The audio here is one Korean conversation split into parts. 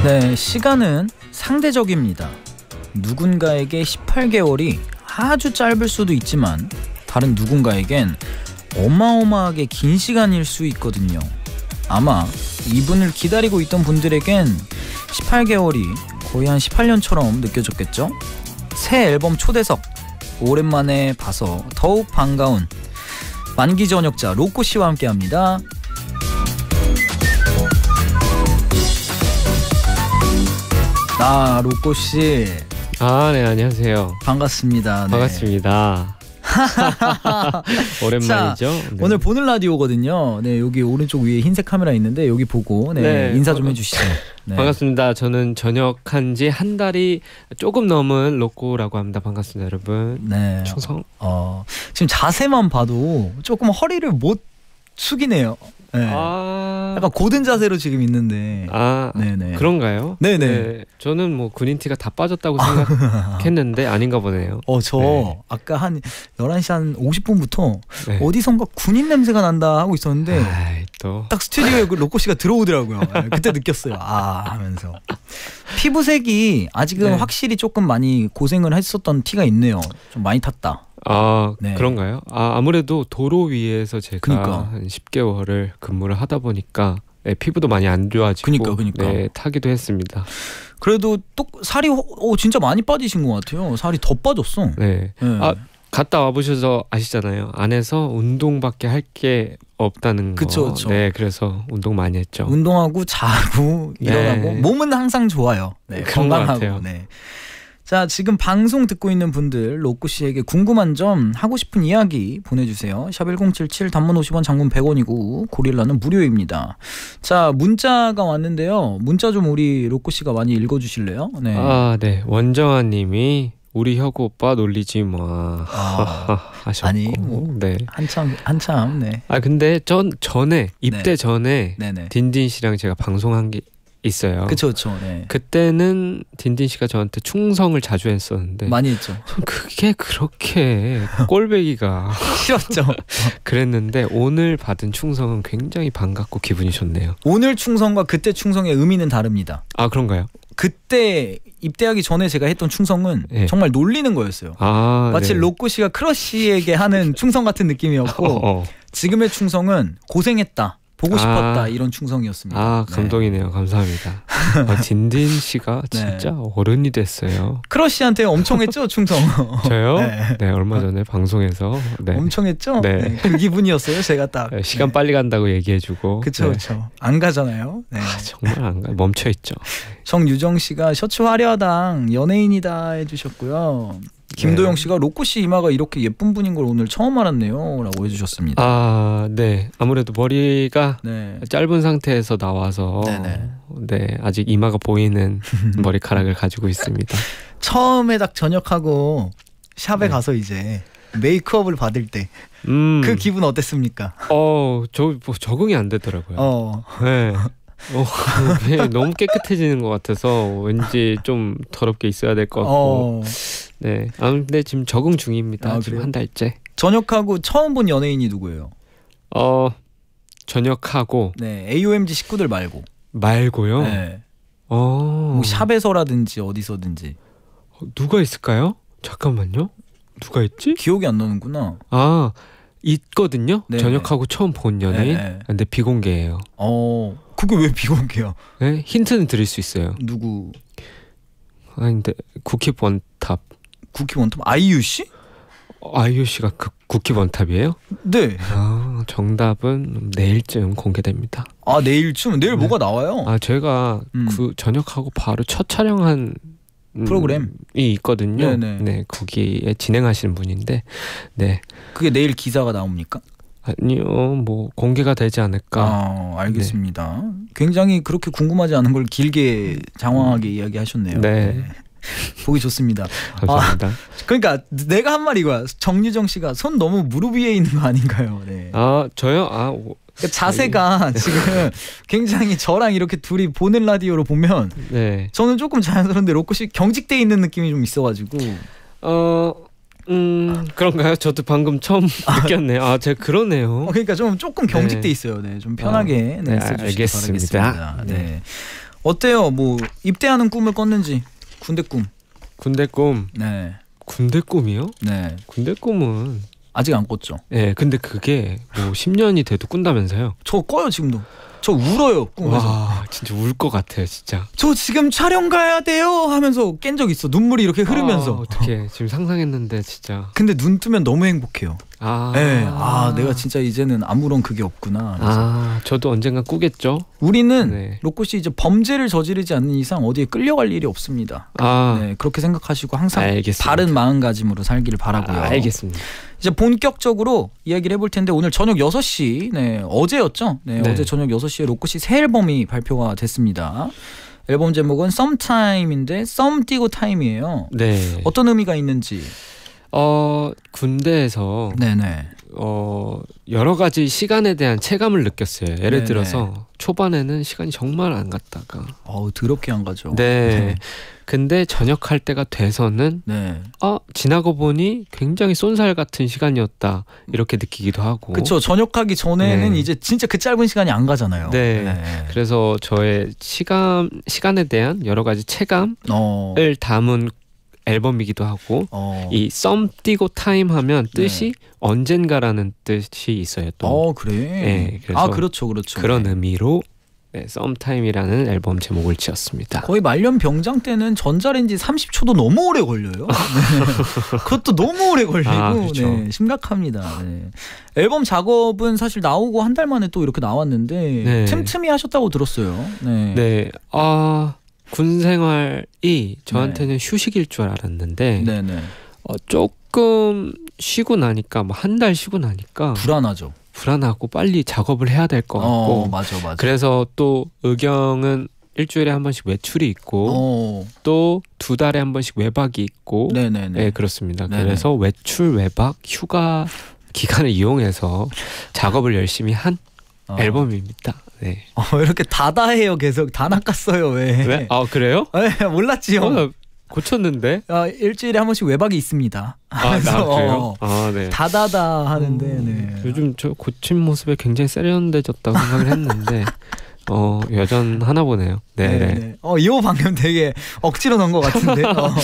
네, 시간은 상대적입니다. 누군가에게 18개월이 아주 짧을 수도 있지만 다른 누군가에겐 어마어마하게 긴 시간일 수 있거든요. 아마 이분을 기다리고 있던 분들에겐 18개월이 거의 한 18년처럼 느껴졌겠죠? 새 앨범 초대석 오랜만에 봐서 더욱 반가운 만기 전역자 로꼬 씨와 함께합니다. 로꼬 씨. 네, 안녕하세요. 반갑습니다. 네. 반갑습니다. 오랜만이죠. 자, 네. 오늘 보는 라디오거든요. 네, 여기 오른쪽 위에 흰색 카메라 있는데 여기 보고 인사 좀 해주시죠. 네. 반갑습니다. 저는 전역한 지 한 달이 조금 넘은 로꼬라고 합니다. 반갑습니다, 여러분. 네. 충성. 지금 자세만 봐도 조금 허리를 못 숙이네요. 네. 약간 고든 자세로 지금 있는데. 네네. 그런가요? 네네. 네, 저는 뭐 군인티가 다 빠졌다고 생각했는데 아닌가 보네요. 저 아까 한 11시 한 50분부터 네. 어디선가 군인 냄새가 난다 하고 있었는데 또 딱 스튜디오에 로꼬 씨가 들어오더라고요. 그때 느꼈어요. 하면서 피부색이 아직은 확실히 조금 많이 고생을 했었던 티가 있네요. 좀 많이 탔다. 네. 그런가요? 아무래도 도로 위에서 제가 한 10개월을 근무를 하다 보니까 피부도 많이 안 좋아지고 그러니까. 네, 타기도 했습니다. 그래도 또 살이 진짜 많이 빠지신 것 같아요. 살이 더 빠졌어. 네. 갔다 와보셔서 아시잖아요. 안에서 운동밖에 할 게 없다는 거. 그쵸. 네, 그래서 운동 많이 했죠. 운동하고 자고 일어나고 몸은 항상 좋아요. 네, 그런 것 건강하고. 같아요. 네. 자, 지금 방송 듣고 있는 분들 로꼬 씨에게 궁금한 점, 하고 싶은 이야기 보내주세요. 샵 1077 단문 50원 장문 100원이고 고릴라는 무료입니다. 자, 문자가 왔는데요. 문자 좀 우리 로꼬 씨가 많이 읽어주실래요? 네. 네. 원정아 님이 우리 혁우 오빠 놀리지 마 하셨고. 아니 네. 한참 네. 근데 전에 입대 전에 네네. 딘딘 씨랑 제가 방송한 게 있어요. 그쵸. 네. 그때는 딘딘 씨가 저한테 충성을 자주 했었는데 많이 했죠. 그게 그렇게 꼴배기가 싫었죠. 그랬는데 오늘 받은 충성은 굉장히 반갑고 기분이 좋네요. 오늘 충성과 그때 충성의 의미는 다릅니다. 그런가요? 그때 입대하기 전에 제가 했던 충성은 정말 놀리는 거였어요. 마치 로꼬 씨가 크러쉬에게 하는 충성 같은 느낌이었고 지금의 충성은 고생했다, 보고 싶었다, 이런 충성이었습니다. 감동이네요. 감사합니다. 딘딘 씨가 진짜 어른이 됐어요. 크러쉬한테 엄청 했죠, 충성. 저요? 네, 얼마 전에 방송에서 엄청 했죠. 그 기분이었어요. 제가 딱 시간 빨리 간다고 얘기해주고. 그쵸. 안 가잖아요. 정말 안 가. 멈춰 있죠. 정유정 씨가 셔츠 화려하당 연예인이다 해주셨고요. 김도영 씨가 로꼬 씨 이마가 이렇게 예쁜 분인 걸 오늘 처음 알았네요 라고 해주셨습니다. 네. 아무래도 머리가 짧은 상태에서 나와서 아직 이마가 보이는 머리카락을 가지고 있습니다. 처음에 딱 전역하고 샵에 가서 이제 메이크업을 받을 때 그 기분 어땠습니까? 적응이 안 되더라고요. 네. 너무 깨끗해지는 것 같아서 왠지 좀 더럽게 있어야 될 것 같고. 네. 근데 지금 적응 중입니다. 지금 한 달째. 전역하고 처음 본 연예인이 누구예요? 전역하고 AOMG 식구들 말고요? 네. 뭐 샵에서라든지 어디서든지. 누가 있을까요? 잠깐만요. 누가 있지? 기억이 안 나는구나. 있거든요. 전역하고 처음 본 연예인. 근데 비공개예요. 그게 왜 비공개야? 네? 힌트는 드릴 수 있어요. 누구? 근데 쿠킵 원탑. 쿠킵 원탑? 아이유 씨? 아이유 씨가 쿠킵 원탑이에요? 네. 정답은 내일쯤 공개됩니다. 내일쯤? 내일 뭐가 나와요? 제가 전역하고 바로 첫 촬영한 프로그램이 있거든요. 네, 거기에 진행하시는 분인데, 그게 내일 기사가 나옵니까? 아니요, 뭐 공개가 되지 않을까. 알겠습니다. 굉장히 그렇게 궁금하지 않은 걸 길게 장황하게 이야기하셨네요. 보기 좋습니다. 감사합니다. 그러니까 내가 한 말 이거야. 정유정 씨가 손 너무 무릎 위에 있는 거 아닌가요? 저요? 그러니까 자세가 지금 굉장히 저랑 이렇게 둘이 보는 라디오로 보면 저는 조금 자연스러운데 로꼬 씨 경직돼 있는 느낌이 좀 있어가지고. 그런가요? 저도 방금 처음 느꼈네요. 제가 그러네요. 그러니까 조금 경직돼 있어요. 좀 편하게 써주시기 바라겠습니다. 어때요? 뭐 입대하는 꿈을 꿨는지. 군대 꿈. 군대 꿈. 네. 군대 꿈이요? 네. 군대 꿈은 아직 안 꿨죠. 네, 근데 그게 뭐 10년이 돼도 꾼다면서요? 저 꿔요 지금도. 저 울어요 꿈에서. 와, 진짜 울 것 같아요, 진짜. 저 지금 촬영 가야 돼요 하면서 깬 적 있어. 눈물이 이렇게 흐르면서. 어떻게 지금 상상했는데 진짜. 근데 눈 뜨면 너무 행복해요. 네. 내가 진짜 이제는 아무런 그게 없구나. 저도 언젠가 꾸겠죠. 우리는 네. 로꼬 씨 이제 범죄를 저지르지 않는 이상 어디에 끌려갈 일이 없습니다. 네, 그렇게 생각하시고 항상 알겠습니다. 바른 마음가짐으로 살기를 바라고요. 알겠습니다. 이제 본격적으로 이야기를 해볼 텐데 오늘 저녁 6시, 네, 어제였죠? 네, 어제 저녁 6시에 로꼬 씨 새 앨범이 발표가 됐습니다. 앨범 제목은 Sometime인데 썸 띄고 타임이에요. 네. 어떤 의미가 있는지. 군대에서 네네. 여러 가지 시간에 대한 체감을 느꼈어요. 예를 네네. 들어서 초반에는 시간이 정말 안 갔다가 더럽게 안 가죠. 네. 근데 전역할 때가 돼서는 네. 지나고 보니 굉장히 쏜살 같은 시간이었다 이렇게 느끼기도 하고. 그렇죠. 전역하기 전에는 네. 이제 진짜 그 짧은 시간이 안 가잖아요. 네. 그래서 저의 시간에 대한 여러 가지 체감을 담은 앨범이기도 하고 이 썸 띄고 타임 하면 뜻이 언젠가라는 뜻이 있어요. 또. 그래. 네, 그래서 그렇죠. 그런 의미로 썸타임이라는 앨범 제목을 지었습니다. 거의 말년 병장 때는 전자레인지 30초도 너무 오래 걸려요. 네. 그것도 너무 오래 걸리고 네, 심각합니다. 네. 앨범 작업은 사실 나오고 한 달 만에 또 이렇게 나왔는데 틈틈이 하셨다고 들었어요. 네. 군 생활이 저한테는 휴식일 줄 알았는데 조금 쉬고 나니까 뭐 한 달 쉬고 나니까 불안하고 빨리 작업을 해야 될 것 같고 맞아. 그래서 또 의경은 일주일에 한 번씩 외출이 있고 또 2달에 한 번씩 외박이 있고 네, 그렇습니다. 그래서 외출, 외박, 휴가 기간을 이용해서 작업을 열심히 한 앨범입니다. 네. 이렇게 다다해요. 계속 다 낚았어요. 왜? 그래요? 네, 몰랐지요. 고쳤는데? 일주일에 한 번씩 외박이 있습니다. 그래요? 네. 다다다 하는데 요즘 저 고친 모습에 굉장히 세련돼졌다고 생각을 했는데 여전하나 보네요. 네. 이거 방금 되게 억지로 넣은 것 같은데.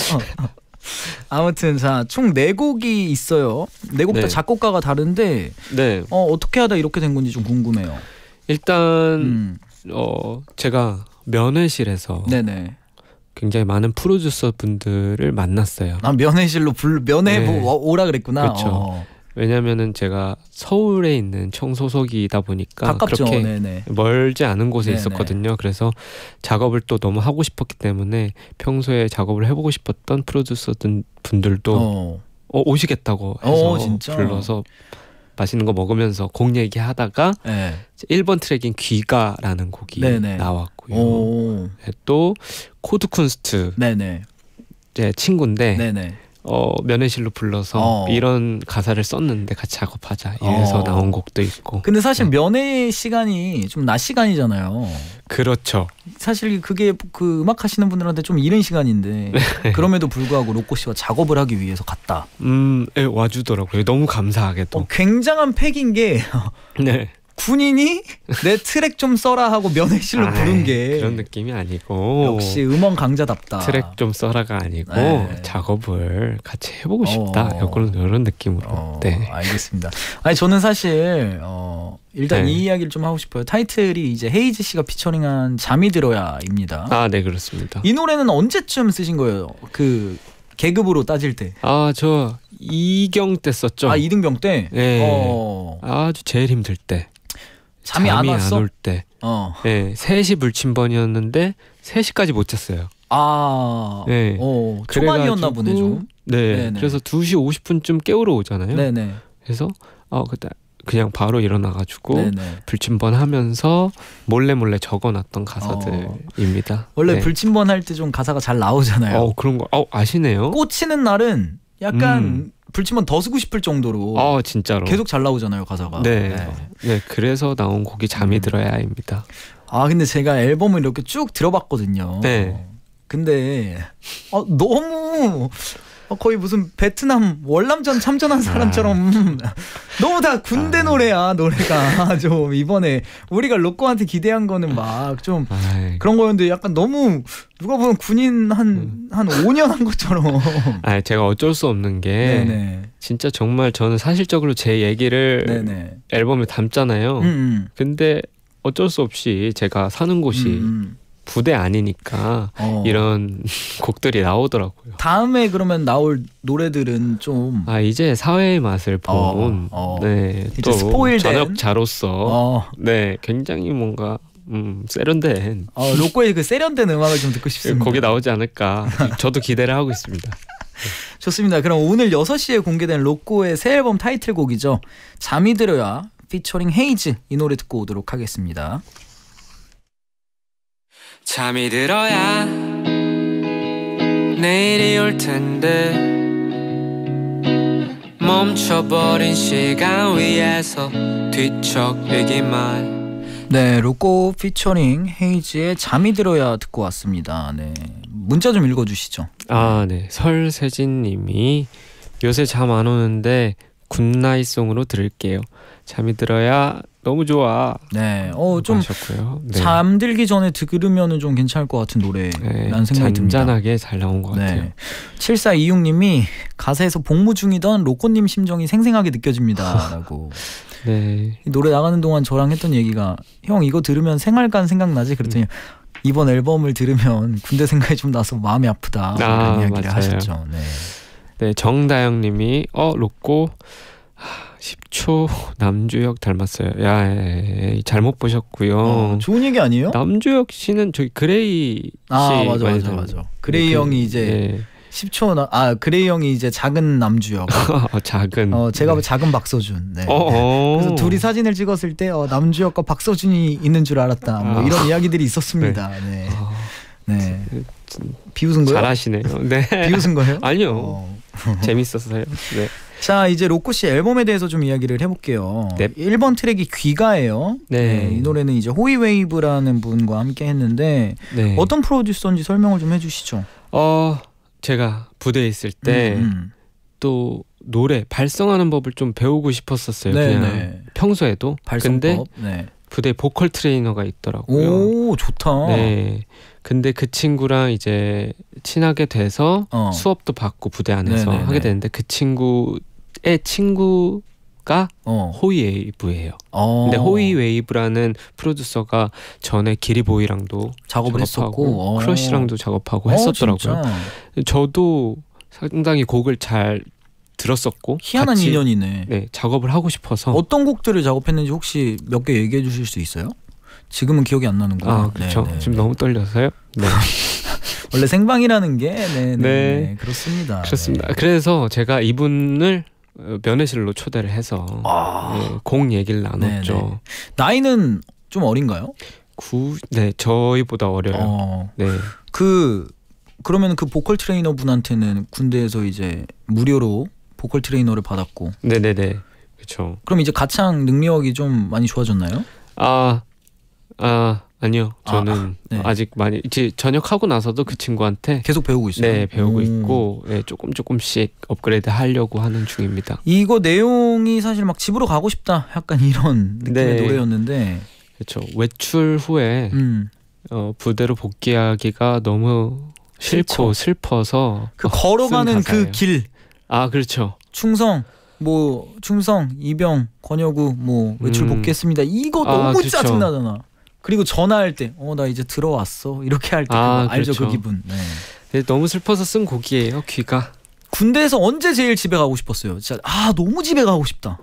아무튼 총 4곡이 있어요. 4곡 다 작곡가가 다른데 어떻게 하다 이렇게 된 건지 좀 궁금해요. 일단 제가 면회실에서 굉장히 많은 프로듀서 분들을 만났어요. 면회실로 오라 그랬구나. 그렇죠. 왜냐면은 제가 서울에 있는 청소속이다 보니까 가깝죠. 그렇게 멀지 않은 곳에 있었거든요. 그래서 작업을 또 너무 하고 싶었기 때문에 평소에 작업을 해보고 싶었던 프로듀서 분들도 오시겠다고 해서 진짜? 불러서 맛있는 거 먹으면서 곡 얘기하다가 1번 트랙인 귀가라는 곡이 나왔고요. 또 코드쿤스트 제 친구인데 면회실로 불러서 이런 가사를 썼는데 같이 작업하자 이래서 나온 곡도 있고. 근데 사실 면회 시간이 좀 낮 시간이잖아요. 그렇죠. 사실 그게 그 음악 하시는 분들한테 좀 이른 시간인데 그럼에도 불구하고 로꼬 씨와 작업을 하기 위해서 갔다. 와주더라고요. 너무 감사하게도. 굉장한 팩인 게 군인이 내 트랙 좀 써라 하고 면회실로 부른 게 그런 느낌이 아니고 역시 음원 강자답다. 트랙 좀 써라가 아니고 작업을 같이 해보고 싶다. 이런 느낌으로. 알겠습니다. 저는 사실 일단 이 이야기를 좀 하고 싶어요. 타이틀이 이제 헤이즈 씨가 피처링한 잠이 들어야입니다. 네, 그렇습니다. 이 노래는 언제쯤 쓰신 거예요? 그 계급으로 따질 때. 저 이경 때 썼죠. 이등병 때? 아주 제일 힘들 때. 잠이 안 올 때. 3시 불침번이었는데 3시까지 못 잤어요. 초반이었나 보네 좀. 그래서 2시 50분쯤 깨우러 오잖아요. 그래서 그때 그냥 바로 일어나가지고 불침번 하면서 몰래 적어놨던 가사들입니다. 원래 불침번 할 때 좀 가사가 잘 나오잖아요. 그런 거 아시네요? 꽂히는 날은 약간 불침번 더 쓰고 싶을 정도로 진짜로 계속 잘 나오잖아요 가사가. 그래서 나온 곡이 잠이 들어야입니다. 근데 제가 앨범을 이렇게 쭉 들어봤거든요. 근데 너무 거의 무슨 베트남 월남전 참전한 사람처럼 너무 다 군대 노래야. 노래가 좀 이번에 우리가 로꼬한테 기대한 거는 막 좀 그런 거였는데 약간 너무 누가 보면 군인 한 5년 한 것처럼. 제가 어쩔 수 없는 게 네네. 진짜 정말 저는 사실적으로 제 얘기를 네네. 앨범에 담잖아요. 근데 어쩔 수 없이 제가 사는 곳이 부대 아니니까 이런 곡들이 나오더라고요. 다음에 그러면 나올 노래들은 좀 이제 사회의 맛을 본 네, 또 스포일된 전역자로서 네, 굉장히 뭔가 세련된 로꼬의 그 세련된 음악을 좀 듣고 싶습니다. 거기 나오지 않을까 저도 기대를 하고 있습니다. 좋습니다. 그럼 오늘 6시에 공개된 로꼬의 새 앨범 타이틀곡이죠. 잠이 들어야 피처링 헤이즈 이 노래 듣고 오도록 하겠습니다. 잠이 들어야 내일이 올 텐데 멈춰버린 시간 위에서 뒤척이기만. 네, 로꼬 피처링 헤이즈의 잠이 들어야 듣고 왔습니다. 네, 문자 좀 읽어주시죠. 네, 설세진님이 요새 잠 안 오는데 굿나잇송으로 들을게요. 잠이 들어야 너무 좋아. 네, 좀 네. 잠들기 전에 들으면은 좀 괜찮을 것 같은 노래라는 생각이 듭니다. 잔잔하게 잘 나온 것 같아요. 7426님이 가사에서 복무 중이던 로꼬님 심정이 생생하게 느껴집니다라고. 네. 이 노래 나가는 동안 저랑 했던 얘기가 형 이거 들으면 생활관 생각나지? 그랬더니 이번 앨범을 들으면 군대 생각이 좀 나서 마음이 아프다 이런 이야기를 맞아요. 하셨죠. 네, 정다영님이 로꼬 10초 남주혁 닮았어요. 잘못 보셨고요. 좋은 얘기 아니에요? 남주혁 씨는 저기 그레이 씨 맞아. 그레이 형이 이제 10초 그레이 형이 이제 작은 남주혁. 작은. 제가 작은 박서준. 네. 그래서 둘이 사진을 찍었을 때 남주혁과 박서준이 있는 줄 알았다. 뭐 이런 이야기들이 있었습니다. 네. 네. 비웃은 거예요? 잘하시네요. 네. 비웃은 거예요? 아니요. 재밌었어요. 네. 자, 이제 로꼬 씨 앨범에 대해서 좀 이야기를 해볼게요. 네. 1번 트랙이 귀가예요. 네. 이 노래는 이제 호이웨이브라는 분과 함께 했는데 어떤 프로듀서인지 설명을 좀 해주시죠. 제가 부대에 있을 때 또 노래 발성하는 법을 좀 배우고 싶었었어요. 그냥 평소에도. 발성법. 근데 부대 보컬 트레이너가 있더라고요. 오, 좋다. 네. 근데 그 친구랑 이제 친하게 돼서 수업도 받고 부대 안에서 하게 되는데 그 친구의 친구가 호이웨이브예요. 근데 호이웨이브라는 프로듀서가 전에 기리보이랑도 작업을 했었고 크러쉬랑도 작업하고 했었더라고요. 저도 상당히 곡을 잘 들었었고 희한한 같이, 인연이네. 네, 작업을 하고 싶어서. 어떤 곡들을 작업했는지 혹시 몇 개 얘기해 주실 수 있어요? 지금은 기억이 안 나는구나. 그렇죠. 지금 너무 떨려서요. 네. 원래 생방이라는 게 그렇습니다. 그렇습니다. 그래서 제가 이분을 면회실로 초대를 해서 곡 얘기를 나눴죠. 나이는 좀 어린가요? 저희보다 어려요. 네. 그러면 그 보컬 트레이너 분한테는 군대에서 이제 무료로 보컬 트레이너를 받았고. 네네네. 그렇죠. 그럼 이제 가창 능력이 좀 많이 좋아졌나요? 아니요. 저는 아직 많이 이제 전역하고 나서도 그 친구한테 계속 배우고 있어요. 네, 배우고 있고 조금씩 업그레이드 하려고 하는 중입니다. 이거 내용이 사실 막 집으로 가고 싶다 약간 이런 느낌의 노래였는데. 그렇죠. 외출 후에 부대로 복귀하기가 너무 싫고 슬퍼서 걸어가는 그 길. 그렇죠. 충성, 이병, 권여구, 외출 복귀했습니다. 이거 너무 그렇죠. 짜증나잖아. 그리고 전화할 때, 나 이제 들어왔어. 이렇게 할 때 알죠, 그렇죠. 그 기분. 네, 너무 슬퍼서 쓴 곡이에요, 귀가. 군대에서 언제 제일 집에 가고 싶었어요? 진짜 너무 집에 가고 싶다.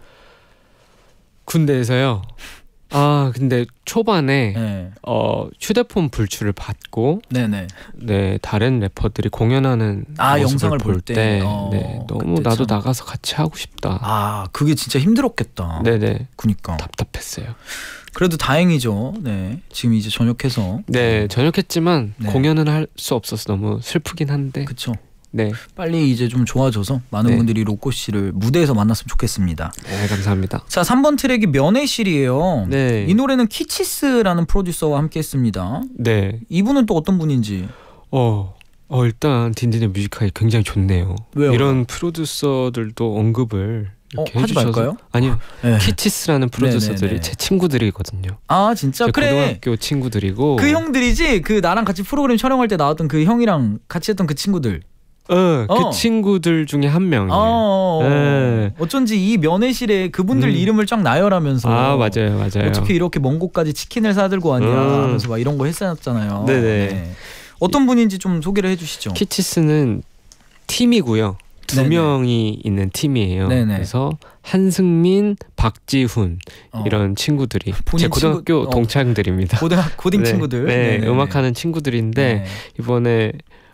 군대에서요. 근데 초반에 휴대폰 불출을 받고 다른 래퍼들이 공연하는 영상을 볼 때 너무 나도 나가서 같이 하고 싶다. 그게 진짜 힘들었겠다. 네네. 그니까 답답했어요. 그래도 다행이죠. 지금 이제 전역해서. 전역했지만 공연은 할 수 없어서 너무 슬프긴 한데. 그렇죠. 네. 빨리 이제 좀 좋아져서 많은 분들이 로꼬 씨를 무대에서 만났으면 좋겠습니다. 네, 감사합니다. 자, 3번 트랙이 면회실이에요. 네. 이 노래는 키치스라는 프로듀서와 함께 했습니다. 네. 이분은 또 어떤 분인지? 일단 딘딘의 뮤지컬이 굉장히 좋네요. 왜요? 이런 프로듀서들도 언급을 이렇게 하지 해주셔서. 말까요? 아니요. 네. 키치스라는 프로듀서들이 네네네. 제 친구들이거든요. 아 진짜? 제 그래. 고등학교 친구들이고. 그 형들이지? 그 나랑 같이 프로그램 촬영할 때 나왔던 그 형이랑 같이 했던 그 친구들. 그 친구들 중에 한 명이에요. 네. 어쩐지 이 면회실에 그분들 이름을 쫙 나열하면서 맞아요. 어떻게 이렇게 먼 곳까지 치킨을 사들고 왔냐 하면서 막 이런 거 했었잖아요. 네네. 네. 어떤 분인지 좀 소개를 해주시죠. 키치스는 팀이고요. 두 네네. 명이 있는 팀이에요. 네네. 그래서 한승민, 박지훈 이런 친구들이 제 고등학교 동창들입니다. 고딩 친구들. 네, 음악하는 친구들인데 네. 이번에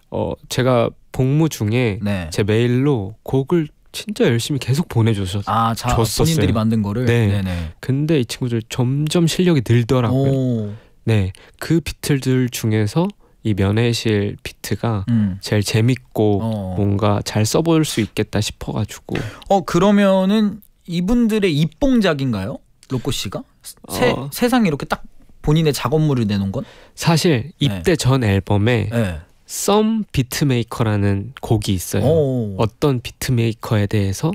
제가 복무 중에 네. 제 메일로 곡을 진짜 열심히 계속 보내줬었어요. 본인들이 만든 거를. 네. 네네. 근데 이 친구들 점점 실력이 늘더라고요. 오. 네, 그 비트들 중에서 이 면회실 비트가 제일 재밌고 뭔가 잘 써볼 수 있겠다 싶어가지고. 그러면은 이분들의 입봉작인가요? 로꼬 씨가? 세상에 이렇게 딱 본인의 작업물을 내놓은 건? 사실 입대 전 앨범에 Some 비트메이커라는 곡이 있어요. 어떤 비트메이커에 대해서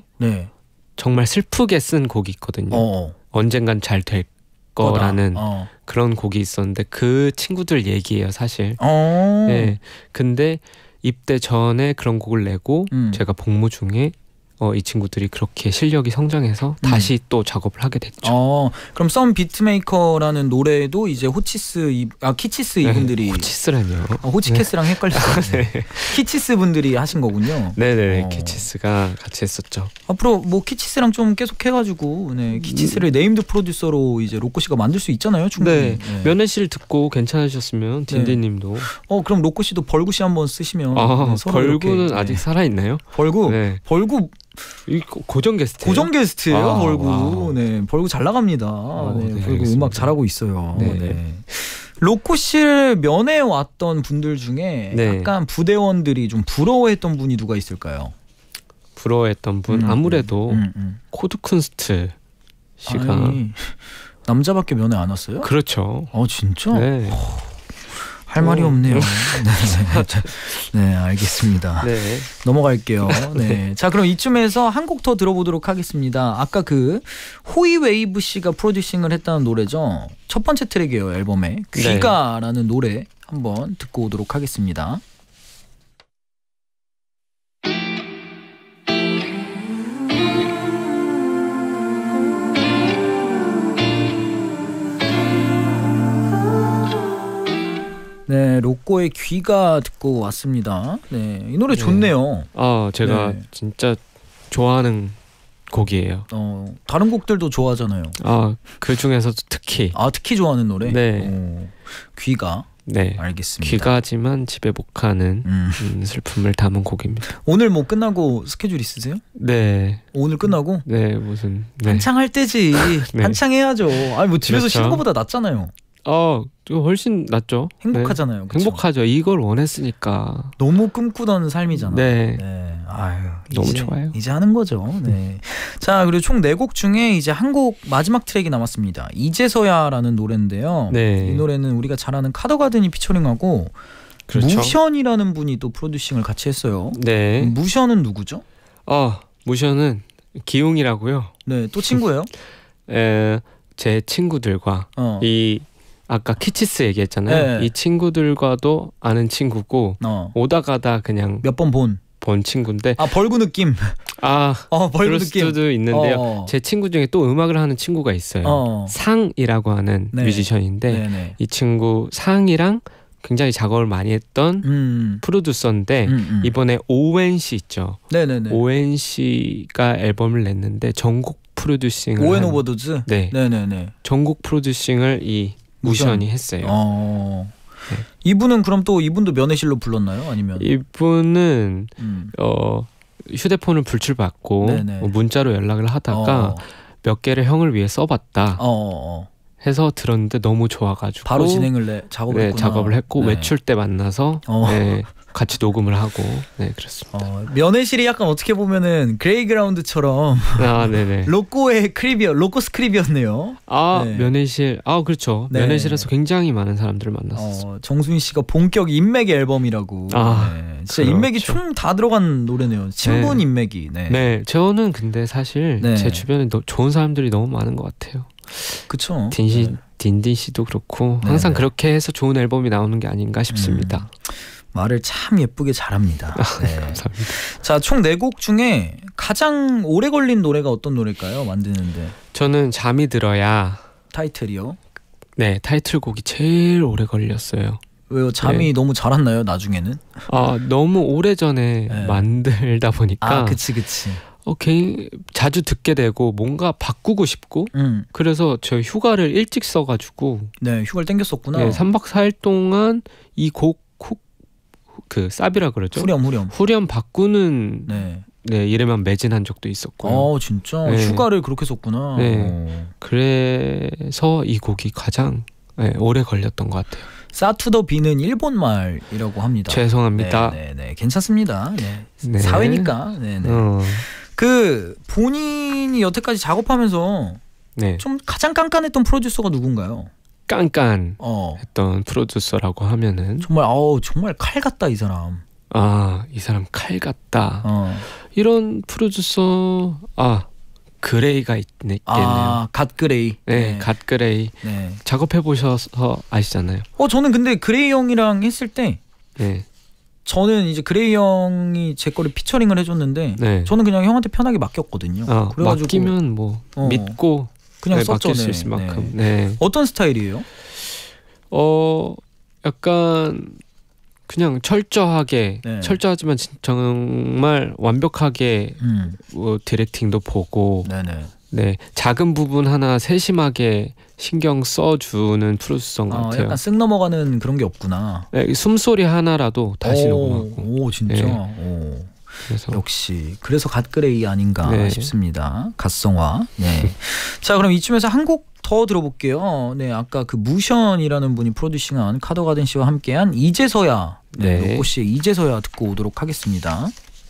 정말 슬프게 쓴 곡이 있거든요. 언젠간 잘 될 거라는 그런 곡이 있었는데 그 친구들 얘기예요, 사실. 네. 근데 입대 전에 그런 곡을 내고 제가 복무 중에 이 친구들이 그렇게 실력이 성장해서 다시 또 작업을 하게 됐죠. 그럼 썸 비트메이커라는 노래도 이제 키치스 이분들이. 호치스라뇨. 호치캐스랑 헷갈렸어요. 네. 키치스 분들이 하신 거군요. 네네. 키치스가 같이 했었죠. 앞으로 뭐 키치스랑 좀 계속 해가지고 키치스를 네임드 프로듀서로 이제 로꼬 씨가 만들 수 있잖아요, 충분히. 네. 면회실 듣고 괜찮으셨으면 딘딘님도. 그럼 로꼬 씨도 벌구 씨 한번 쓰시면. 벌구는 아직 살아 있나요? 벌구. 네. 벌구. 고정 게스트예요? 고정 게스트예요, 벌구. 네, 벌구 잘 나갑니다. 벌구 알겠습니다. 음악 잘하고 있어요. 네. 로꼬 씨를 면회 왔던 분들 중에 약간 부대원들이 좀 부러워했던 분이 누가 있을까요? 부러워했던 분? 아무래도 코드쿤스트 씨가. 남자밖에 면회 안 왔어요? 그렇죠. 진짜? 네. 할 말이 없네요. 네, 알겠습니다. 네. 넘어갈게요. 네. 자, 그럼 이쯤에서 한 곡 더 들어보도록 하겠습니다. 아까 그 호이웨이브 씨가 프로듀싱을 했다는 노래죠. 첫 번째 트랙이에요, 앨범에. 귀가라는 노래 한번 듣고 오도록 하겠습니다. 네, 로꼬의 귀가 듣고 왔습니다. 네, 이 노래 좋네요. 제가 진짜 좋아하는 곡이에요. 다른 곡들도 좋아하잖아요. 그 중에서도 특히. 특히 좋아하는 노래? 네. 귀가. 네, 알겠습니다. 귀가지만 집에 못 가는 슬픔을 담은 곡입니다. 오늘 뭐 끝나고 스케줄 있으세요? 네. 오늘 끝나고? 네, 무슨. 한창 할 때지. 네. 한창 해야죠. 뭐 집에서 그렇죠. 쉬는 것보다 낫잖아요. 훨씬 낫죠. 행복하잖아요. 네. 행복하죠. 이걸 원했으니까. 너무 꿈꾸던 삶이잖아. 네. 너무 이제, 좋아요. 이제 하는 거죠. 네. 자, 그리고 총 4곡 중에 이제 한 곡 마지막 트랙이 남았습니다. 이제서야라는 노래인데요. 네. 이 노래는 우리가 잘 아는 카더가든이 피처링하고 그렇죠. 무션이라는 분이 또 프로듀싱을 같이 했어요. 네. 무션은 누구죠? 무션은 기웅이라고요. 네, 또 친구예요? 제 친구들과 아까 키치스 얘기했잖아요. 이 친구들과도 아는 친구고 오다 가다 그냥 몇 번 본 친구인데. 벌구 느낌. 벌구 그럴 느낌. 수도 있는데요. 제 친구 중에 또 음악을 하는 친구가 있어요. 상이라고 하는 뮤지션인데 이 친구 상이랑 굉장히 작업을 많이 했던 프로듀서인데 이번에 ONC 있죠. 네네네. ONC가 앨범을 냈는데 전곡 프로듀싱을 오엔 오버도즈. 네네네. 전곡 프로듀싱을 이 무션이 했어요. 네. 이분은 그럼 또 이분도 면회실로 불렀나요? 아니면 이분은 휴대폰을 불출받고 문자로 연락을 하다가 몇 개를 형을 위해 써봤다 해서 들었는데 너무 좋아가지고 바로 작업을 했구나. 작업을 했고 외출 때 만나서 같이 녹음을 하고 네 그렇습니다. 면회실이 약간 어떻게 보면은 그레이그라운드처럼 네네. 로꼬의 로꼬스 크립이었네요. 네. 면회실 그렇죠. 네. 면회실에서 굉장히 많은 사람들을 만났었어요. 정수인 씨가 본격 인맥 앨범이라고. 네. 진짜 그렇죠. 인맥이 총 다 들어간 노래네요. 친분 인맥이. 네. 저는 근데 사실 제 주변에 좋은 사람들이 너무 많은 것 같아요. 그렇죠. 딘딘 씨도 그렇고 항상 그렇게 해서 좋은 앨범이 나오는 게 아닌가 싶습니다. 말을 참 예쁘게 잘합니다. 네. 감사합니다. 자, 총 4곡 중에 가장 오래 걸린 노래가 어떤 노래일까요? 만드는데. 저는 잠이 들어야. 타이틀이요? 네, 타이틀곡이 제일 오래 걸렸어요. 왜요? 잠이 너무 잘 왔나요? 나중에는? 너무 오래전에 만들다 보니까. 그치. 자주 듣게 되고 뭔가 바꾸고 싶고 그래서 저 휴가를 일찍 써가지고 휴가를 땡겼었구나. 3박 4일 동안 이 곡 그 쌉이라 그러죠. 후렴 바꾸는 일에만 매진한 적도 있었고. 진짜 휴가를 그렇게 썼구나. 그래서 이 곡이 가장 오래 걸렸던 것 같아요. 사투더 비는 일본 말이라고 합니다. 죄송합니다. 네, 괜찮습니다. 네. 사회니까. 그 본인이 여태까지 작업하면서 좀 가장 깐깐했던 프로듀서가 누군가요? 깐깐했던 프로듀서라고 하면은 정말 칼 같다 이 사람. 이 사람 칼 같다. 이런 프로듀서 그레이가 있겠네요. 갓그레이. 네, 갓그레이. 작업해 보셔서 아시잖아요. 저는 근데 그레이 형이랑 했을 때 저는 이제 그레이 형이 제 거를 피처링을 해줬는데 저는 그냥 형한테 편하게 맡겼거든요. 그래가지고 맡기면 뭐 믿고 그냥 썼죠. 맡길 수 있을 만큼. 어떤 스타일이에요? 약간 그냥 철저하지만 정말 완벽하게 디렉팅도 보고 작은 부분 하나 세심하게 신경 써주는 프로듀서인 것 같아요. 약간 쓱 넘어가는 그런 게 없구나. 숨소리 하나라도 다시 녹음하고. 오 진짜. 역시 그래서 갓그레이 아닌가 싶습니다. 갓성화. 자, 그럼 이쯤에서 한 곡 더 들어볼게요. 아까 그 무션이라는 분이 프로듀싱한 카더가든 씨와 함께한 이제서야 로꼬 씨의 이제서야 듣고 오도록 하겠습니다.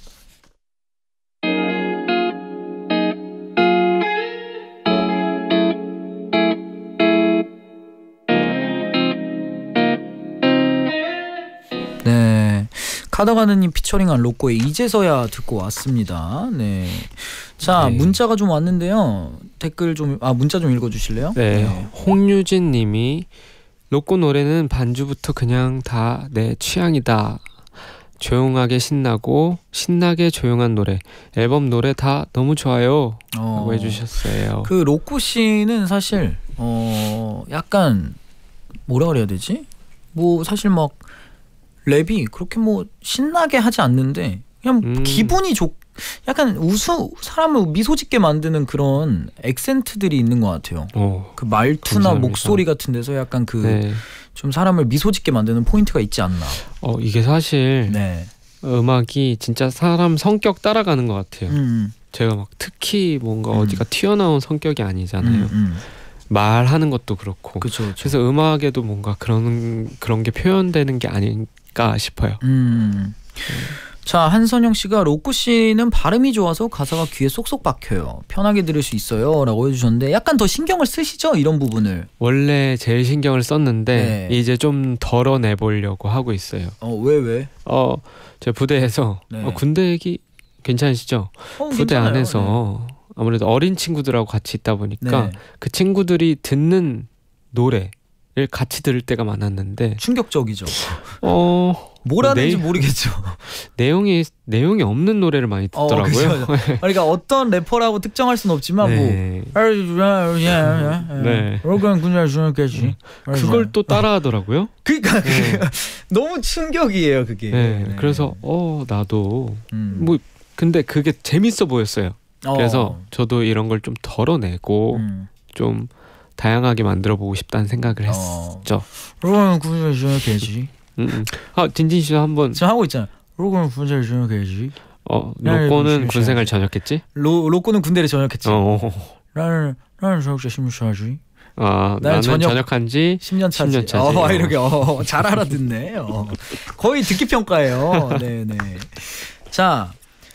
카더가든님 피처링한 로꼬의 이제서야 듣고 왔습니다. 자, 문자가 좀 왔는데요. 댓글 문자 좀 읽어주실래요? 홍유진님이 로꼬 노래는 반주부터 그냥 다 내 취향이다. 조용하게 신나고 신나게 조용한 노래. 앨범 노래 다 너무 좋아요. 라고 해주셨어요. 그 로꼬 씨는 사실 약간 뭐라 그래야 되지? 사실 막 랩이 그렇게 신나게 하지 않는데 그냥 기분이 약간 사람을 미소 짓게 만드는 그런 액센트들이 있는 것 같아요. 그 말투나 감사합니다. 목소리 같은 데서 약간 좀 사람을 미소 짓게 만드는 포인트가 있지 않나. 이게 사실 음악이 진짜 사람 성격 따라가는 것 같아요. 제가 막 특히 뭔가 어디가 튀어나온 성격이 아니잖아요. 말하는 것도 그렇고. 그쵸. 그래서 음악에도 뭔가 그런 게 표현되는 게 아닐까 싶어요. 자, 한선영 씨가 로꼬 씨는 발음이 좋아서 가사가 귀에 쏙쏙 박혀요. 편하게 들을 수 있어요. 라고 해주셨는데 약간 더 신경을 쓰시죠? 이런 부분을. 원래 제일 신경을 썼는데 이제 좀 덜어내보려고 하고 있어요. 왜? 제 부대에서 군대 얘기 괜찮으시죠? 부대 괜찮아요. 안에서 아무래도 어린 친구들하고 같이 있다 보니까 그 친구들이 듣는 노래를 같이 들을 때가 많았는데 충격적이죠. 뭐라는지 모르겠죠. 내용이 없는 노래를 많이 듣더라고요. 그러니까 어떤 래퍼라고 특정할 수는 없지만 그걸 또 따라하더라고요. 그러니까 너무 충격이에요, 그게. 그래서 나도 근데 그게 재밌어 보였어요. 그래서 저도 이런 걸 좀 덜어내고 좀 다양하게 만들어 보고 싶다는 생각을 했죠. 로꼬는 군대를 전역해야지. 딘딘 씨도 한번 지금 하고 있잖아. 로꼬는 군대를 전역해야지. 로꼬는 군생활 전역했지? 로꼬는 군대를 전역했지. 나는 전역자 심리해야지. 나는 전역한 지 10년 차지. 10년 차지. 이렇게 잘 알아듣네. 거의 듣기 평가예요. 네네. 자,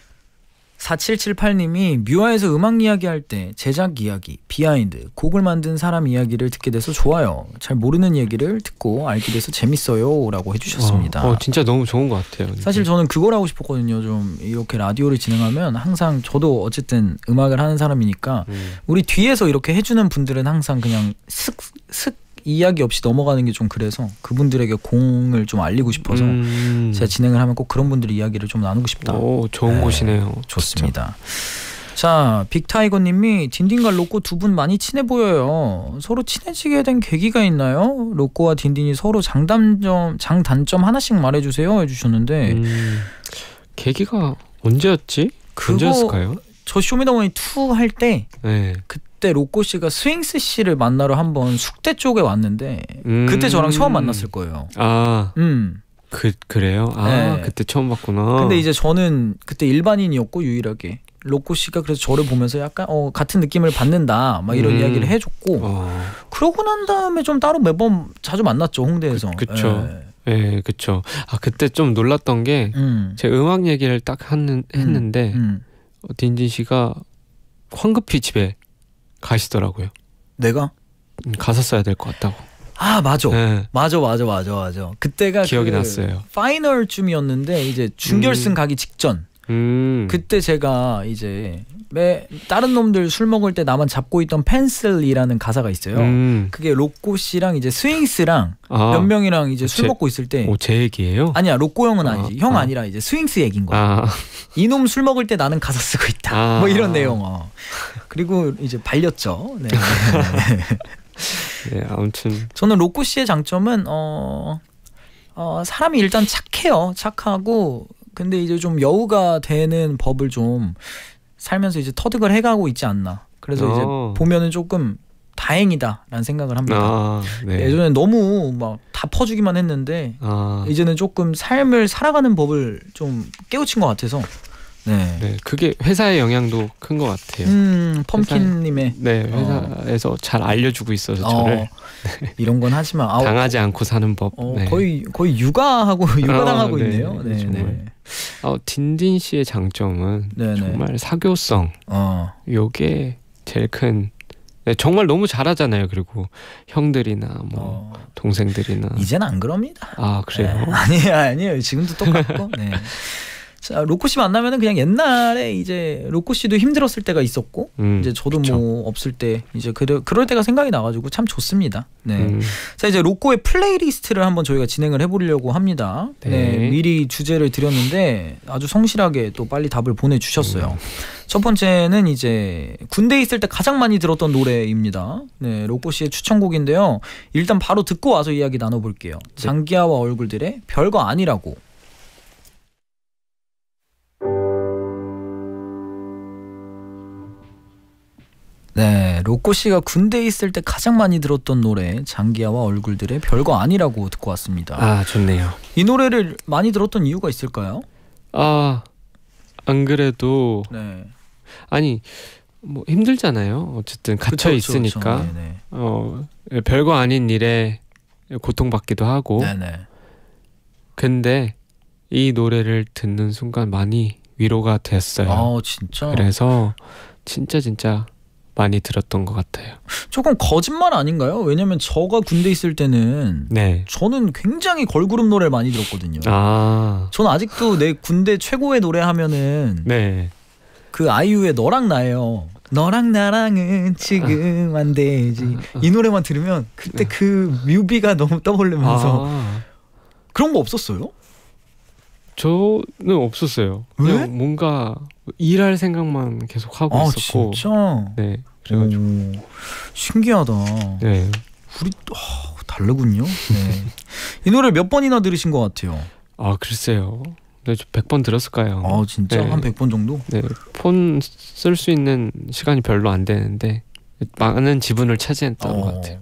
4778님이 뮤아에서 음악 이야기할 때 제작 이야기, 비하인드, 곡을 만든 사람 이야기를 듣게 돼서 좋아요. 잘 모르는 얘기를 듣고 알게 돼서 재밌어요 라고 해주셨습니다. 진짜 너무 좋은 것 같아요. 근데. 사실 저는 그걸 하고 싶었거든요. 좀 이렇게 라디오를 진행하면 항상 저도 어쨌든 음악을 하는 사람이니까 우리 뒤에서 이렇게 해주는 분들은 항상 그냥 슥 이야기 없이 넘어가는 게 좀 그래서 그분들에게 공을 좀 알리고 싶어서 제가 진행을 하면 꼭 그런 분들의 이야기를 좀 나누고 싶다. 좋은 곳이네요. 좋습니다. 진짜. 자, 빅타이거님이 딘딘과 로꼬 두 분 많이 친해 보여요. 서로 친해지게 된 계기가 있나요? 로꼬와 딘딘이 서로 장단점 하나씩 말해주세요 해주셨는데 계기가 언제였지? 언제였을까요? 저 쇼미더머니 2 할 때 네. 그때 로꼬 씨가 스윙스 씨를 만나러 한번 숙대 쪽에 왔는데 그때 저랑 처음 만났을 거예요. 그래요? 네. 그때 처음 봤구나. 근데 이제 저는 그때 일반인이었고 유일하게 로꼬 씨가 그래서 저를 보면서 약간 같은 느낌을 받는다 막 이런 이야기를 해줬고 그러고 난 다음에 좀 따로 매번 자주 만났죠, 홍대에서. 그쵸. 네, 그쵸. 그때 좀 놀랐던 게 제가 음악 얘기를 딱 했는데 딘딘 씨가 황급히 집에 가시더라고요. 내가? 가사 써야 될 것 같다고. 맞아. 네. 맞아. 그때가 기억이 났어요. 파이널쯤이었는데 이제 준결승 가기 직전. 그때 제가 이제 다른 놈들 술 먹을 때 나만 잡고 있던 펜슬이라는 가사가 있어요. 그게 로꼬 씨랑 이제 스윙스랑 몇 명이랑 이제 술 먹고 있을 때. 제 얘기예요? 아니야, 로꼬 형은 아니지. 형 아니라 이제 스윙스 얘기인 거야. 이놈 술 먹을 때 나는 가사 쓰고 있다. 뭐 이런 내용. 그리고 이제 발렸죠. 네. 네, 아무튼 저는 로꼬 씨의 장점은 사람이 일단 착해요. 착하고 근데 이제 좀 여우가 되는 법을 좀 살면서 이제 터득을 해가고 있지 않나. 그래서 이제 보면은 조금 다행이다라는 생각을 합니다. 네. 예전에 너무 막 다 퍼주기만 했는데 이제는 조금 삶을 살아가는 법을 좀 깨우친 것 같아서. 네, 그게 회사의 영향도 큰 것 같아요. 펌킨님의 회사에서 잘 알려주고 있어서 저를 이런 건 하지만 당하지 않고 사는 법. 거의 육아당하고 있네요. 네. 딘딘 씨의 장점은 정말 사교성. 요게 제일 큰. 정말 너무 잘하잖아요. 그리고 형들이나 뭐 동생들이나. 이제는 안 그럽니다. 그래요? 아니에요. 지금도 똑같고. 네. 자, 로꼬 씨 만나면은 그냥 옛날에 이제 로꼬 씨도 힘들었을 때가 있었고 이제 저도 그쵸. 뭐 없을 때 이제 그럴 때가 생각이 나가지고 참 좋습니다. 네. 자, 이제 로꼬의 플레이리스트를 한번 저희가 진행을 해보려고 합니다. 네. 미리 주제를 드렸는데 아주 성실하게 또 빨리 답을 보내주셨어요. 첫 번째는 이제 군대에 있을 때 가장 많이 들었던 노래입니다. 네, 로꼬 씨의 추천곡인데요. 일단 바로 듣고 와서 이야기 나눠볼게요. 장기하와 얼굴들의 별거 아니라고. 네, 로꼬 씨가 군대에 있을 때 가장 많이 들었던 노래 장기하와 얼굴들의 별거 아니라고 듣고 왔습니다. 좋네요. 이 노래를 많이 들었던 이유가 있을까요? 안 그래도 아니 뭐 힘들잖아요. 어쨌든 갇혀 있으니까 별거 아닌 일에 고통받기도 하고. 근데 이 노래를 듣는 순간 많이 위로가 됐어요. 진짜? 그래서 진짜 많이 들었던 것 같아요. 조금 거짓말 아닌가요? 왜냐면 저가 군대 있을 때는 저는 굉장히 걸그룹 노래를 많이 들었거든요. 저는 아직도 내 군대 최고의 노래 하면은 그 아이유의 너랑 나예요. 너랑 나랑은 지금 안 되지. 이 노래만 들으면 그때 그 뮤비가 너무 떠오르면서 그런 거 없었어요? 저는 없었어요. 왜? 뭔가 일할 생각만 계속 하고 있었고. 진짜? 네, 그래가지고 신기하다. 네, 우리 다르군요. 네. 이 노래 몇 번이나 들으신 것 같아요? 글쎄요. 100번 들었을까요? 진짜? 한 100번 정도? 네, 폰 쓸 수 있는 시간이 별로 안 되는데 많은 지분을 차지했던 것 같아요.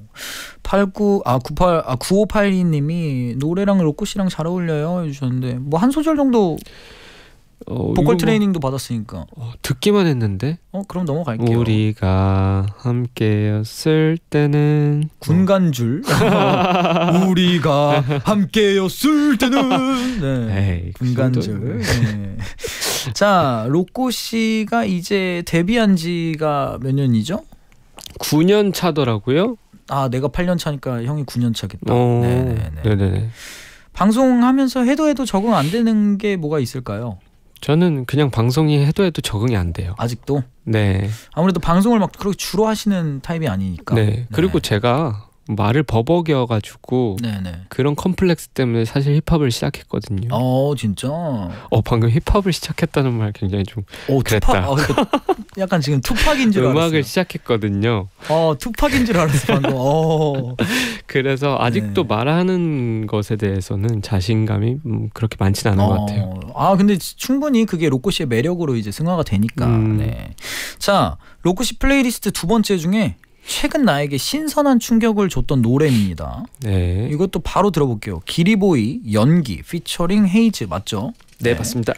9582님이 노래랑 로꼬 씨랑 잘 어울려요 해주셨는데 뭐 한 소절 정도 보컬 트레이닝도 받았으니까. 듣기만 했는데. 그럼 넘어갈게요. 우리가 함께였을 때는 군간줄. 우리가 함께였을 때는. 네. 에이, 군간줄. 네. 자, 로꼬 씨가 이제 데뷔한 지가 몇 년이죠? 9년 차더라고요. 아, 내가 8년 차니까 형이 9년 차겠다. 네네. 방송하면서 해도 적응 안 되는 게 뭐가 있을까요? 저는 그냥 방송이 해도 적응이 안 돼요. 아직도? 네. 아무래도 방송을 막 그렇게 주로 하시는 타입이 아니니까. 네. 그리고 제가 말을 버벅여가지고 그런 컴플렉스 때문에 사실 힙합을 시작했거든요. 진짜? 방금 힙합을 시작했다는 말 굉장히 좀 그랬다. 약간 지금 투팍인 줄 알았어요. 음악을 시작했거든요. 투팍인 줄 알았어 방금. 그래서 아직도 말하는 것에 대해서는 자신감이 그렇게 많지는 않은 것 같아요. 근데 충분히 그게 로꼬 씨의 매력으로 이제 승화가 되니까. 네. 자, 로꼬 씨 플레이리스트 두 번째 중에 최근 나에게 신선한 충격을 줬던 노래입니다. 네. 이것도 바로 들어볼게요. 기리보이 연기 피처링 헤이즈 맞죠? 네, 맞습니다.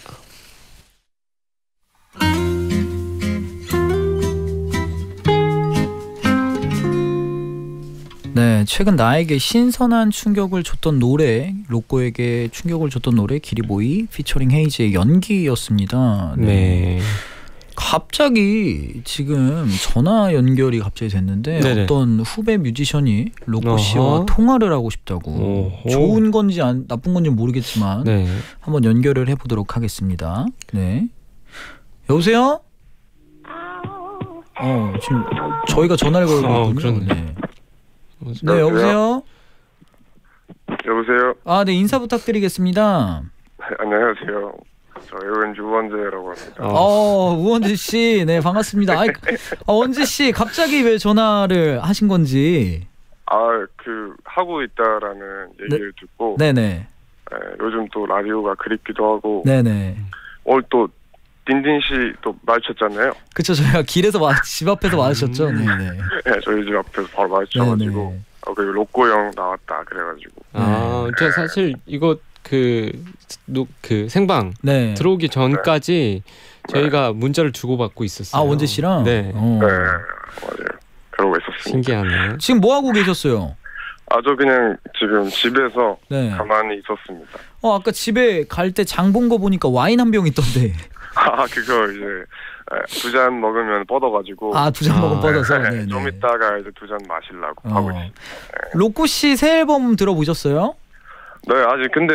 네, 최근 나에게 신선한 충격을 줬던 노래, 로꼬에게 충격을 줬던 노래 기리보이 피처링 헤이즈의 연기였습니다. 네. 갑자기 지금 전화 연결이 갑자기 됐는데 어떤 후배 뮤지션이 로꼬 씨와 통화를 하고 싶다고. 좋은 건지 나쁜 건지 모르겠지만 한번 연결을 해보도록 하겠습니다. 네. 여보세요? 지금 저희가 전화를 걸었거든요. 네, 여보세요? 여보세요? 네, 인사 부탁드리겠습니다. 안녕하세요. 저 AOMG 우원재라고 합니다. 우원재 씨, 네, 반갑습니다. 원재 씨, 갑자기 왜 전화를 하신 건지. 하고 있다라는 얘기를 듣고. 네네. 요즘 또 라디오가 그립기도 하고. 네네. 오늘 또 딘딘 씨 또 마주쳤잖아요. 그쵸, 저희가 길에서 집 앞에서 마주쳤죠. 네네. 네, 저희 집 앞에서 바로 마주쳐가지고. 그리고 로꼬 형 나왔다 그래가지고. 제가 사실 이거 그 생방 들어오기 전까지 저희가 문자를 주고받고 있었어요. 원재 씨랑? 네, 맞아요. 그러고 있었습니다. 신기하네. 지금 뭐 하고 계셨어요? 저 그냥 지금 집에서 가만히 있었습니다. 아까 집에 갈 때 장 본 거 보니까 와인 한 병 있던데. 그거 이제 2잔 먹으면 뻗어가지고. 2잔 먹으면 뻗어서. 좀 이따가 이제 2잔 마시려고 하고 있습니다. 로꼬 씨 새 앨범 들어보셨어요? 네, 아직 근데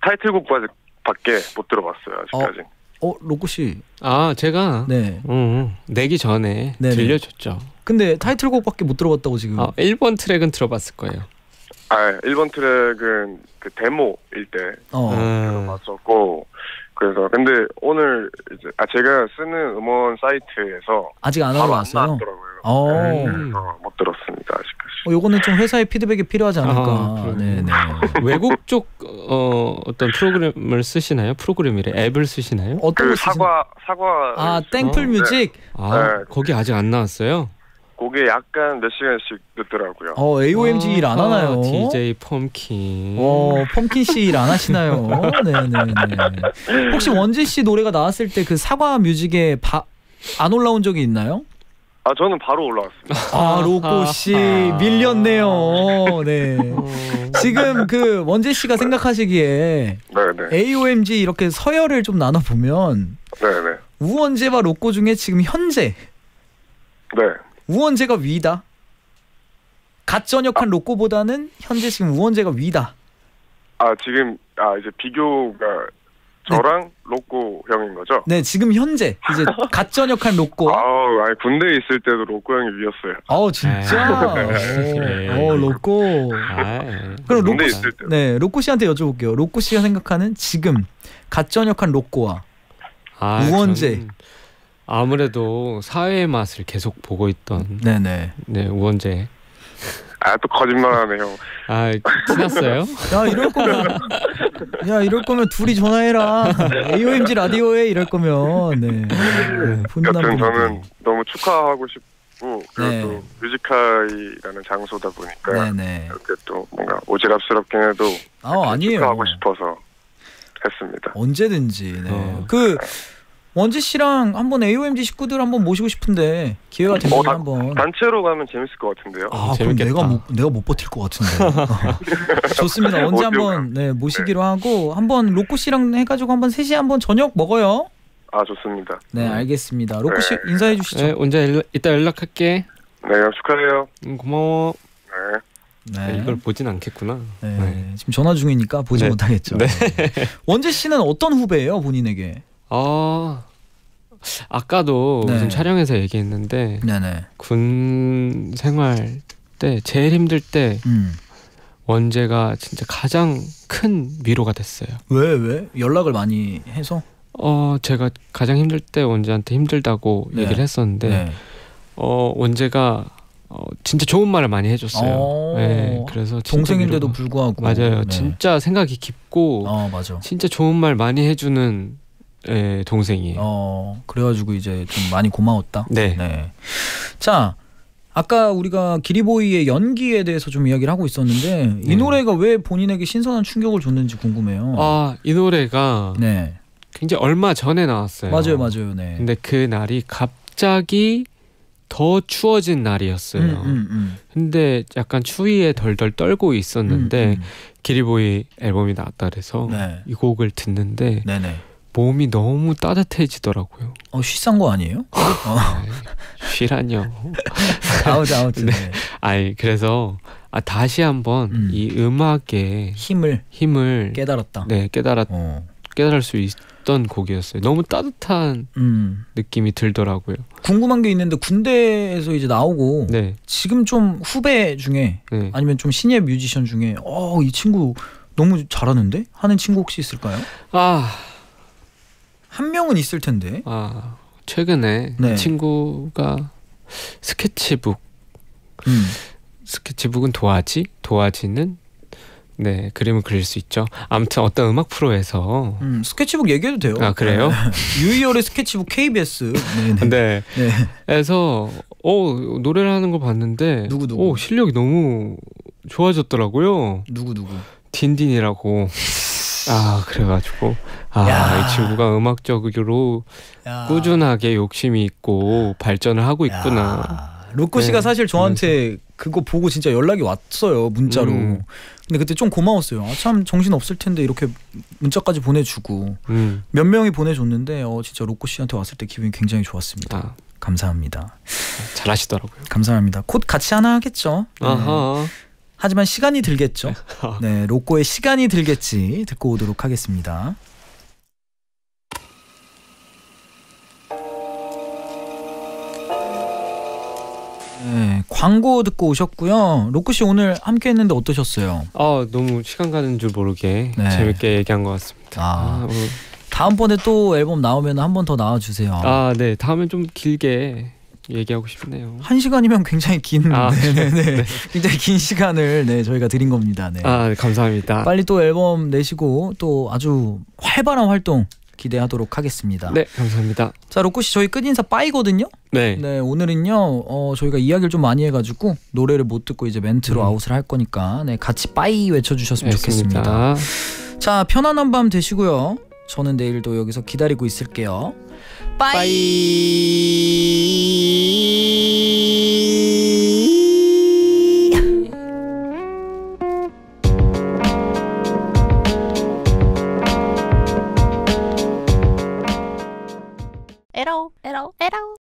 타이틀곡밖에 못 들어봤어요 아직까지. 로꼬 씨. 제가 내기 전에 들려줬죠. 근데 타이틀곡밖에 못 들어봤다고 지금. 1번 트랙은 들어봤을 거예요. 1번 트랙은 그 데모일 때 들어봤었고. 그래서 근데 오늘 이제 제가 쓰는 음원 사이트에서 아직 안 올라왔어요. 안 나왔더라고요. 그래서 못 들었습니다 아직까지. 요거는 좀 회사의 피드백이 필요하지 않을까. 네네. 외국 쪽 어떤 프로그램을 쓰시나요? 프로그램이래. 앱을 쓰시나요? 어떤 사과. 땡플 뮤직. 거기 아직 안 나왔어요? 그게 약간 몇 시간씩 늦더라고요. AOMG 일 안 하나요? DJ 펌킨. 펌킨 씨 일 안 하시나요? 네네네. 혹시 원재 씨 노래가 나왔을 때 그 사과 뮤직에 안 올라온 적이 있나요? 저는 바로 올라왔습니다. 로꼬 씨 밀렸네요. 네. 지금 그 원재 씨가 생각하시기에 AOMG 이렇게 서열을 좀 나눠 보면 우원재와 로꼬 중에 지금 현재 우원재가 위다. 갓 전역한 로꼬보다는 현재 지금 우원재가 위다. 지금 이제 비교가 저랑 로꼬 형인 거죠? 네, 지금 현재 이제 갓 전역한 로꼬. 군대에 있을 때도 로꼬 형이 위였어요. 진짜? 로꼬. 그럼 군대에 있을 때. 네, 로꼬 씨한테 여쭤볼게요. 로꼬 씨가 생각하는 지금 갓 전역한 로꼬와 우원재. 아무래도 사회의 맛을 계속 보고 있던 우원재. 또 거짓말하네요. 티났어요? 이럴 거면 둘이 전화해라. AOMG 라디오에 이럴 거면. 여튼 저는 너무 축하하고 싶고 그리고 또 뮤지카이라는 장소다 보니까 이렇게 또 뭔가 오지랖스럽긴 해도 아니에요. 축하하고 싶어서 했습니다. 언제든지. 네. 그 원지 씨랑 한번 AOMG 식구들 한번 모시고 싶은데 기회가 되면 한번 단체로 가면 재밌을 것 같은데요. 그럼 내가 못 버틸 것 같은데. 좋습니다. 언제 한번 모시기로 하고 한번 로꼬 씨랑 해가지고 한번 셋이 한번 저녁 먹어요. 좋습니다. 네, 알겠습니다. 로꼬 씨 인사해 주시죠. 네, 언제 이따 연락할게. 네, 축하해요. 고마워. 네. 이걸 보진 않겠구나. 네. 지금 전화 중이니까 보지 못하겠죠. 네. 원재 씨는 어떤 후배예요, 본인에게? 아까도 무슨 촬영에서 얘기했는데 군 생활 때 제일 힘들 때 원재가 진짜 가장 큰 위로가 됐어요. 왜? 연락을 많이 해서? 제가 가장 힘들 때 원재한테 힘들다고 얘기를 했었는데 원재가 진짜 좋은 말을 많이 해줬어요. 네, 그래서 동생인데도 불구하고 맞아요. 진짜 생각이 깊고 맞아. 진짜 좋은 말 많이 해주는 동생이에요. 그래가지고 이제 좀 많이 고마웠다. 네. 자, 아까 우리가 기리보이의 연기에 대해서 좀 이야기를 하고 있었는데 이 노래가 왜 본인에게 신선한 충격을 줬는지 궁금해요. 이 노래가 굉장히 얼마 전에 나왔어요. 맞아요. 네. 근데 그 날이 갑자기 더 추워진 날이었어요. 근데 약간 추위에 덜덜 떨고 있었는데 기리보이 앨범이 나왔다 그래서 이 곡을 듣는데 몸이 너무 따뜻해지더라고요. 쉬싼 거 아니에요? 쉬라뇨. 아무튼. 그래서 다시 한번 이 음악의 힘을 깨달았다. 깨달을 수 있던 곡이었어요. 너무 따뜻한 느낌이 들더라고요. 궁금한 게 있는데 군대에서 이제 나오고 지금 좀 후배 중에 아니면 좀 신예 뮤지션 중에 이 친구 너무 잘하는데 하는 친구 혹시 있을까요? 한 명은 있을 텐데. 최근에 친구가 스케치북은 도화지는 그림을 그릴 수 있죠. 아무튼 어떤 음악 프로에서 스케치북 얘기해도 돼요. 그래요? 유희열의 스케치북 KBS. 그래서 노래를 하는 걸 봤는데 누구? 실력이 너무 좋아졌더라고요. 누구? 딘딘이라고. 그래가지고 이 친구가 음악적으로 꾸준하게 욕심이 있고 발전을 하고 있구나. 로꼬 씨가 사실 저한테 그거 보고 진짜 연락이 왔어요, 문자로. 근데 그때 좀 고마웠어요. 참 정신 없을 텐데 이렇게 문자까지 보내주고 몇 명이 보내줬는데 진짜 로꼬 씨한테 왔을 때 기분이 굉장히 좋았습니다. 감사합니다. 잘하시더라고요. 감사합니다. 곧 같이 하나 하겠죠. 하지만 시간이 들겠죠. 로꼬의 시간이 들겠지 듣고 오도록 하겠습니다. 광고 듣고 오셨고요. 로꼬 씨 오늘 함께 했는데 어떠셨어요? 너무 시간 가는 줄 모르게 재밌게 얘기한 것 같습니다. 다음번에 또 앨범 나오면 한 번 더 나와주세요. 네. 다음엔 좀 길게 얘기하고 싶네요. 1시간이면 굉장히 긴 굉장히 긴 시간을 저희가 드린 겁니다. 감사합니다. 빨리 또 앨범 내시고 또 아주 활발한 활동 기대하도록 하겠습니다. 네, 감사합니다. 자, 로꼬 씨 저희 끝인사 빠이거든요. 오늘은요 저희가 이야기를 좀 많이 해가지고 노래를 못 듣고 이제 멘트로 아웃을 할 거니까 같이 빠이 외쳐주셨으면 좋겠습니다. 자, 편안한 밤 되시고요. 저는 내일도 여기서 기다리고 있을게요. 빠이. 에러.